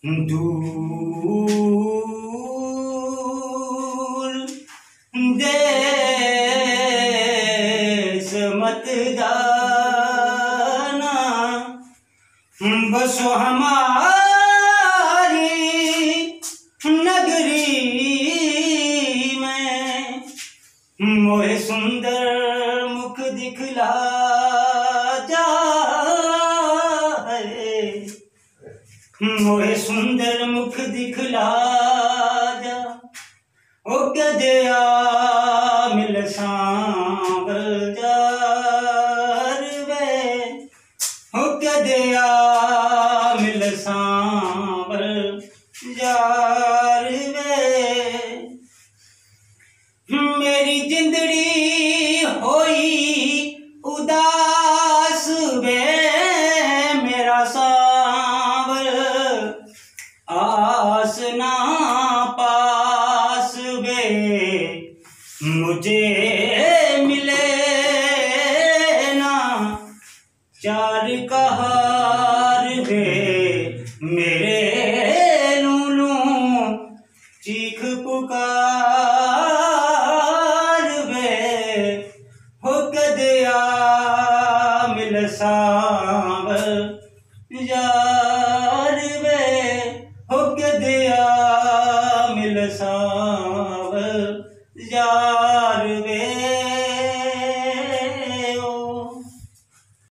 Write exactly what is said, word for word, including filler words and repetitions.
दूर देश मत जाना, बसो हमारी नगरी में, मोहे सुंदर मुख दिखला जा, मोहे सुंदर मुख दिखला जा, ओ गदया मिल सांवल जार वे, ओ गदया मिल सांवल जार वे। मेरी जिंदड़ी होई उदास वे, मेरा सांवल आस ना पास वे, मुझे मिले ना चार कहार वे, मेरे लूलू चीख पुकार वे, हो गदया मिल सांवल जा।